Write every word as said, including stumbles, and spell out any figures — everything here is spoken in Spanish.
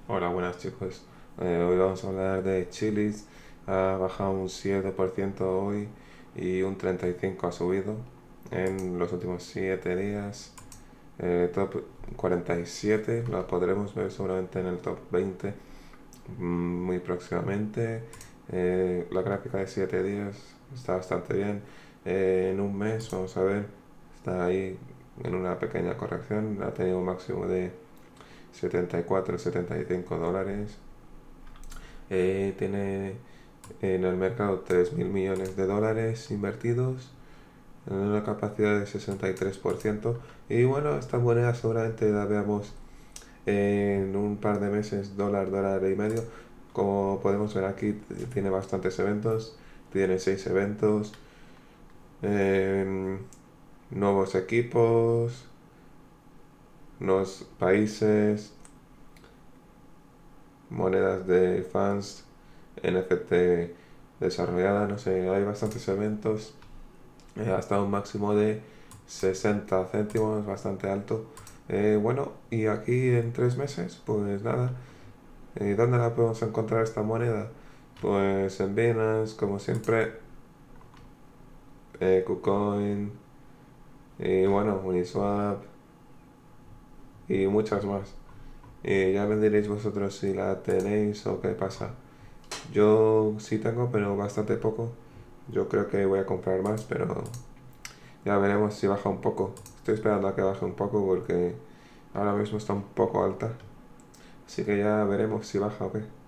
Hola, buenas chicos. Eh, hoy vamos a hablar de Chili's. Ha bajado un siete por ciento hoy y un treinta y cinco por ciento ha subido en los últimos siete días. Eh, top cuarenta y siete la podremos ver seguramente en el top veinte mm, muy próximamente. Eh, la gráfica de siete días está bastante bien. Eh, en un mes, vamos a ver, está ahí en una pequeña corrección. Ha tenido un máximo de setenta y cuatro setenta y cinco dólares. Eh, tiene en el mercado tres mil millones de dólares invertidos en una capacidad de sesenta y tres por ciento. Y bueno, esta moneda seguramente la veamos en un par de meses, dólar, dólar y medio. Como podemos ver aquí, tiene bastantes eventos, tiene seis eventos, eh, nuevos equipos, nuevos países, monedas de fans, N F T desarrollada, no sé, hay bastantes eventos, eh, hasta un máximo de sesenta céntimos, bastante alto. Eh, bueno, y aquí en tres meses, pues nada, eh, ¿dónde la podemos encontrar esta moneda? Pues en Binance, como siempre, eh, KuCoin, y bueno, Uniswap, y muchas más. Y ya me diréis vosotros si la tenéis o qué pasa. Yo sí tengo, pero bastante poco. Yo creo que voy a comprar más, pero ya veremos si baja un poco. Estoy esperando a que baje un poco porque ahora mismo está un poco alta. Así que ya veremos si baja o qué.